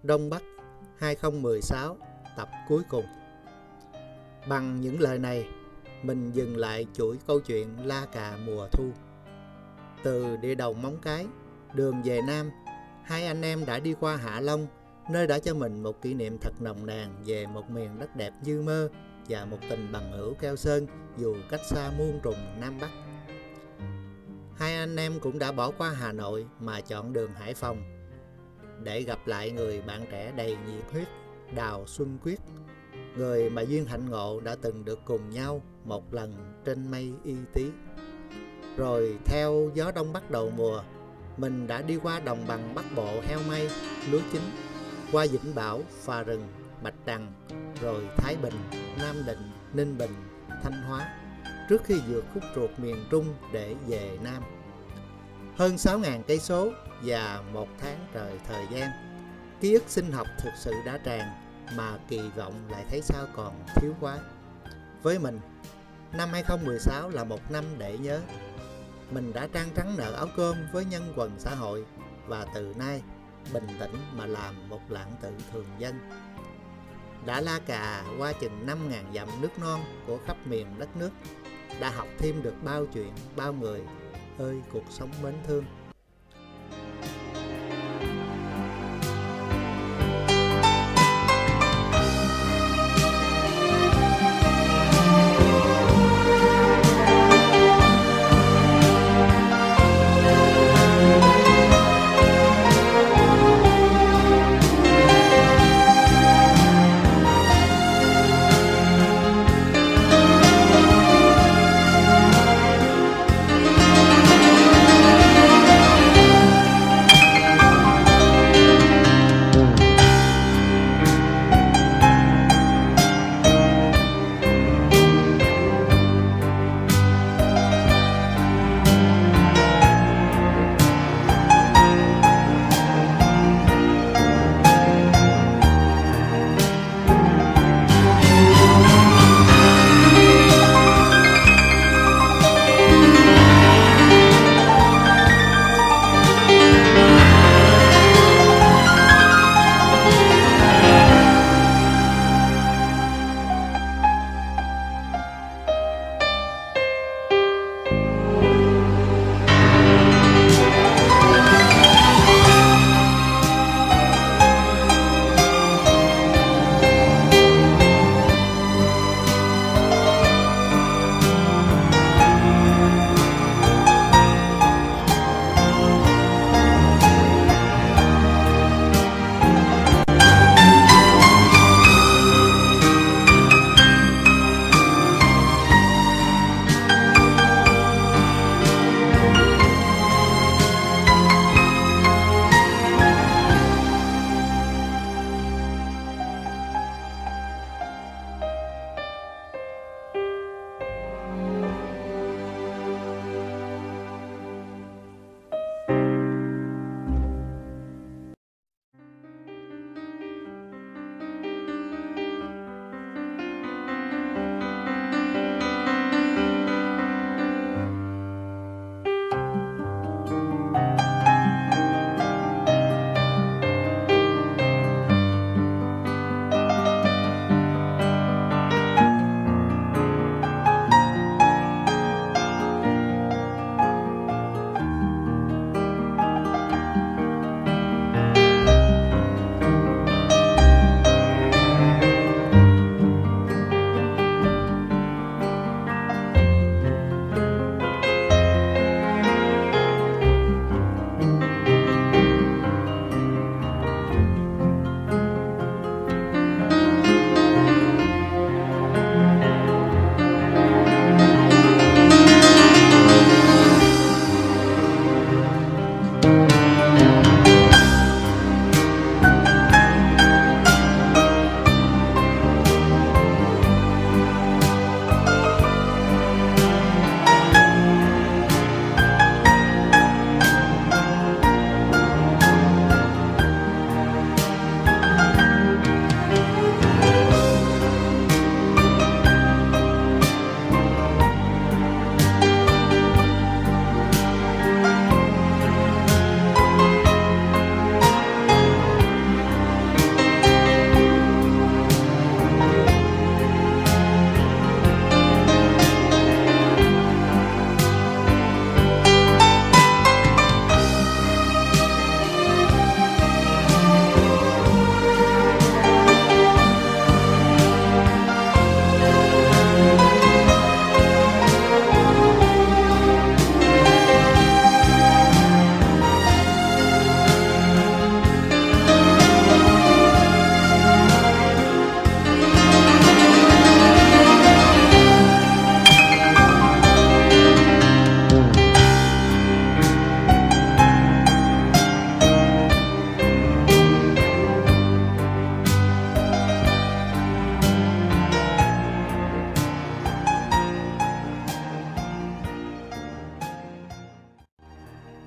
Đông Bắc 2016, tập cuối cùng. Bằng những lời này, mình dừng lại chuỗi câu chuyện La Cà mùa thu. Từ địa đầu Móng Cái, đường về Nam, hai anh em đã đi qua Hạ Long, nơi đã cho mình một kỷ niệm thật nồng nàn về một miền đất đẹp như mơ và một tình bằng hữu keo sơn dù cách xa muôn trùng Nam Bắc. Hai anh em cũng đã bỏ qua Hà Nội mà chọn đường Hải Phòng để gặp lại người bạn trẻ đầy nhiệt huyết Đào Xuân Quyết, người mà duyên hạnh ngộ đã từng được cùng nhau một lần trên mây Y Tý. Rồi theo gió đông bắc đầu mùa, mình đã đi qua đồng bằng Bắc Bộ heo may, lúa chín, qua Vĩnh Bảo, Phà Rừng, Bạch Đằng, rồi Thái Bình, Nam Định, Ninh Bình, Thanh Hóa, trước khi vượt khúc ruột miền Trung để về Nam. Hơn 6.000 cây số và một tháng trời thời gian, ký ức sinh học thực sự đã tràn, mà kỳ vọng lại thấy sao còn thiếu quá. Với mình, năm 2016 là một năm để nhớ. Mình đã trang trắng nợ áo cơm với nhân quần xã hội, và từ nay bình tĩnh mà làm một lãng tử thường dân. Đã la cà qua chừng 5.000 dặm nước non của khắp miền đất nước, đã học thêm được bao chuyện, bao người. Ơi cuộc sống mến thương!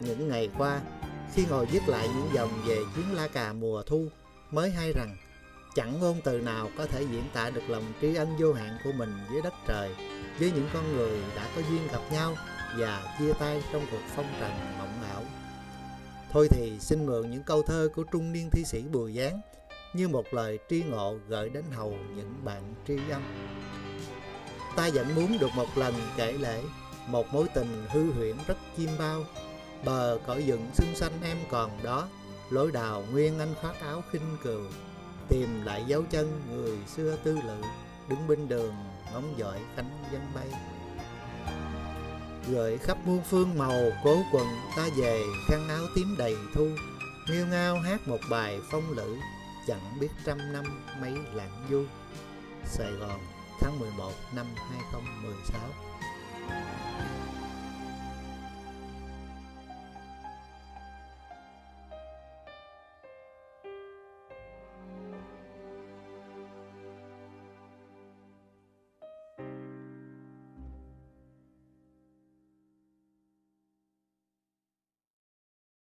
những ngày qua, khi ngồi viết lại những dòng về chuyến la cà mùa thu, mới hay rằng chẳng ngôn từ nào có thể diễn tả được lòng tri ân vô hạn của mình với đất trời, với những con người đã có duyên gặp nhau và chia tay trong cuộc phong trần mộng ảo. Thôi thì xin mượn những câu thơ của trung niên thi sĩ Bùi Giáng như một lời tri ngộ gửi đến hầu những bạn tri âm. Ta vẫn muốn được một lần kể lể một mối tình hư huyễn rất chiêm bao. Bờ cõi dựng xinh xanh em còn đó, lối đào nguyên anh khoác áo khinh cừu, tìm lại dấu chân người xưa tư lự, đứng bên đường ngóng dõi cánh dân bay. Gợi khắp muôn phương màu cố quần, ta về khăn áo tím đầy thu, nghêu ngao hát một bài phong lữ, chẳng biết trăm năm mấy lãng du. Sài Gòn, tháng 11 năm 2016.